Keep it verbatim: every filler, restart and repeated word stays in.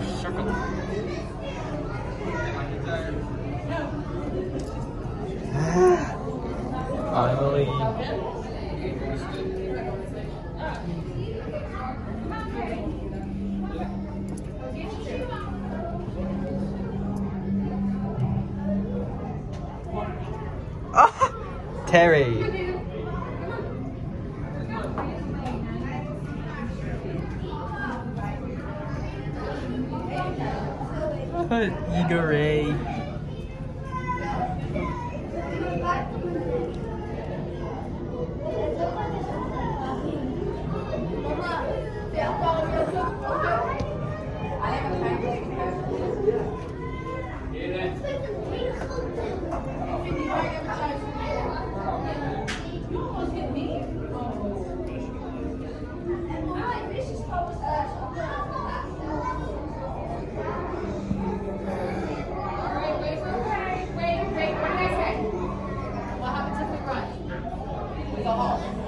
circle. Finally. Oh, Terry. Igor Ray. What happens if we run? We go home.